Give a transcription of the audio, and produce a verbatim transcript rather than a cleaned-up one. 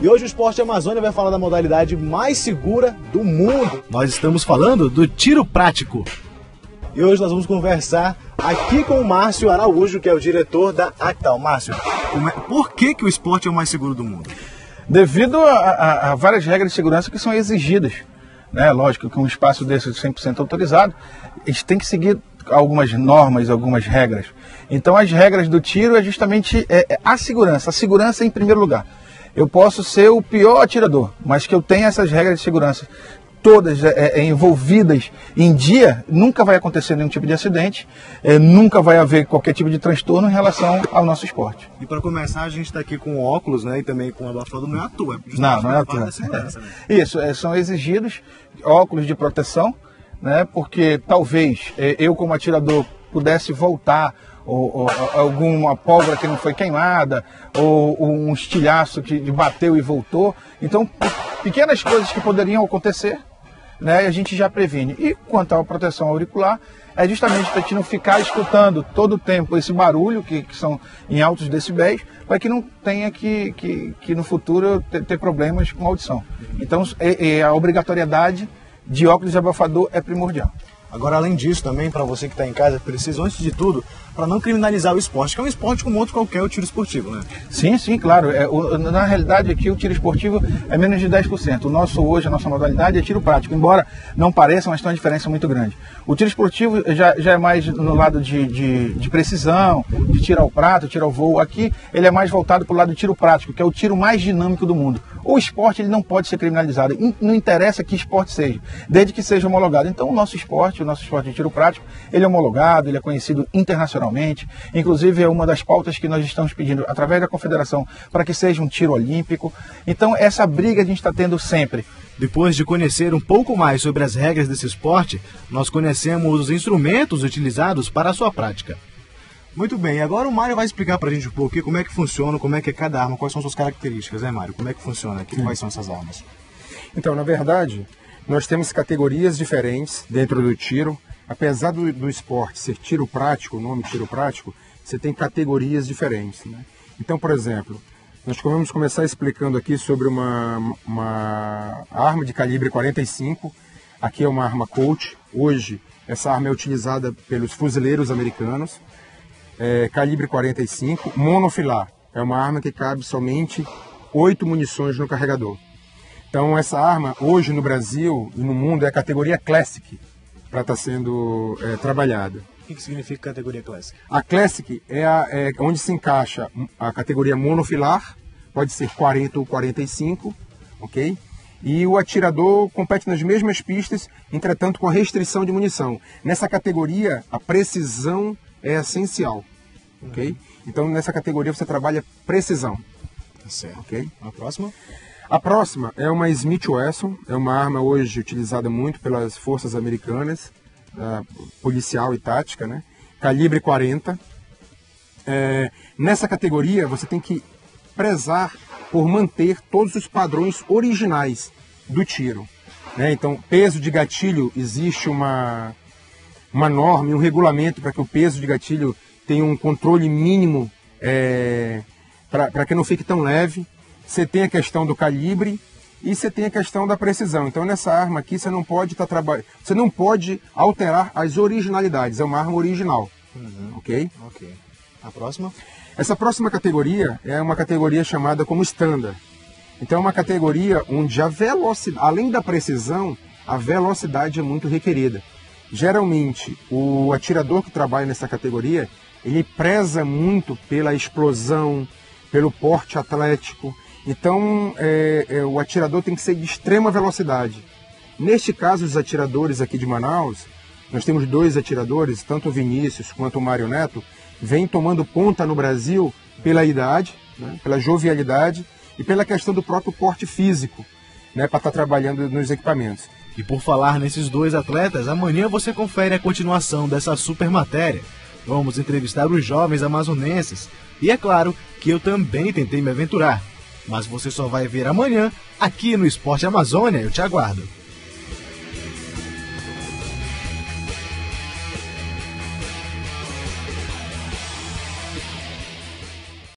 E hoje o Esporte Amazônia vai falar da modalidade mais segura do mundo. Nós estamos falando do tiro prático. E hoje nós vamos conversar aqui com o Márcio Araújo, que é o diretor da Actal. Márcio, por que, que o esporte é o mais seguro do mundo? Devido a, a, a várias regras de segurança que são exigidas. Né? Lógico que um espaço desse cem por cento autorizado, a gente tem que seguir algumas normas, algumas regras. Então as regras do tiro é justamente é, é a segurança, a segurança em primeiro lugar. Eu posso ser o pior atirador, mas que eu tenha essas regras de segurança todas é, é, envolvidas em dia, nunca vai acontecer nenhum tipo de acidente, é, nunca vai haver qualquer tipo de transtorno em relação ao nosso esporte. E para começar, a gente está aqui com óculos, né, e também com abafador, não é à toa. Não, não é à toa. Né? Isso, é, são exigidos óculos de proteção, né, porque talvez é, eu como atirador pudesse voltar, ou, ou alguma pólvora que não foi queimada, ou, ou um estilhaço que bateu e voltou. Então, pequenas coisas que poderiam acontecer, né, a gente já previne. E quanto à proteção auricular, é justamente para a gente não ficar escutando todo o tempo esse barulho, que, que são em altos decibéis, para que não tenha que, que, que no futuro ter, ter problemas com a audição. Então, é, é, a obrigatoriedade de óculos de abafador é primordial. Agora, além disso, também, para você que está em casa, precisa, antes de tudo, para não criminalizar o esporte, que é um esporte como outro qualquer, o tiro esportivo, né? Sim, sim, claro. É, o, na realidade, aqui o tiro esportivo é menos de dez por cento. O nosso hoje, a nossa modalidade é tiro prático, embora não pareça, mas tem uma diferença muito grande. O tiro esportivo já, já é mais no lado de, de, de precisão, de tirar o prato, tirar o voo. Aqui, ele é mais voltado para o lado do tiro prático, que é o tiro mais dinâmico do mundo. O esporte, ele não pode ser criminalizado. Não interessa que esporte seja, desde que seja homologado. Então, o nosso esporte, o nosso esporte de tiro prático, ele é homologado, ele é conhecido internacionalmente, inclusive é uma das pautas que nós estamos pedindo através da confederação para que seja um tiro olímpico. Então essa briga a gente está tendo sempre. Depois de conhecer um pouco mais sobre as regras desse esporte, nós conhecemos os instrumentos utilizados para a sua prática. Muito bem, agora o Mário vai explicar para a gente um pouco como é que funciona, como é que é cada arma, quais são suas características, né, Mário? Como é que funciona aqui, quais são essas armas? Então, na verdade, nós temos categorias diferentes dentro do tiro. Apesar do, do esporte ser tiro prático, o nome tiro prático, você tem categorias diferentes. Né? Então, por exemplo, nós vamos começar explicando aqui sobre uma, uma arma de calibre quarenta e cinco. Aqui é uma arma Colt. Hoje, essa arma é utilizada pelos fuzileiros americanos. É, calibre quarenta e cinco, monofilar. É uma arma que cabe somente oito munições no carregador. Então, essa arma, hoje no Brasil e no mundo, é a categoria Classic para estar tá sendo é, trabalhada. O que, que significa categoria Classic? A Classic é, a, é onde se encaixa a categoria monofilar, pode ser quarenta ou quarenta e cinco, ok? E o atirador compete nas mesmas pistas, entretanto com a restrição de munição. Nessa categoria, a precisão é essencial, ok? Uhum. Então, nessa categoria você trabalha precisão. Tá certo. Ok? A próxima? A próxima é uma Smith Wesson, é uma arma hoje utilizada muito pelas forças americanas, uh, policial e tática, né? Calibre quarenta. É, nessa categoria você tem que prezar por manter todos os padrões originais do tiro. Né? Então, peso de gatilho, existe uma, uma norma, um regulamento para que o peso de gatilho tenha um controle mínimo, é, para que não fique tão leve. Você tem a questão do calibre e você tem a questão da precisão. Então, nessa arma aqui, você não pode estar tá trabalhando, você não pode alterar as originalidades. É uma arma original, uhum. ok? Ok. A próxima? Essa próxima categoria é uma categoria chamada como Standard. Então, é uma categoria onde a velocidade, além da precisão, a velocidade é muito requerida. Geralmente, o atirador que trabalha nessa categoria, ele preza muito pela explosão, pelo porte atlético. Então, é, é, o atirador tem que ser de extrema velocidade. Neste caso, os atiradores aqui de Manaus, nós temos dois atiradores, tanto o Vinícius quanto o Mário Neto, vêm tomando conta no Brasil pela idade, né, pela jovialidade e pela questão do próprio porte físico, né, para estar trabalhando nos equipamentos. E por falar nesses dois atletas, amanhã você confere a continuação dessa super matéria. Vamos entrevistar os jovens amazonenses. E é claro que eu também tentei me aventurar. Mas você só vai ver amanhã, aqui no Esporte Amazônia. Eu te aguardo.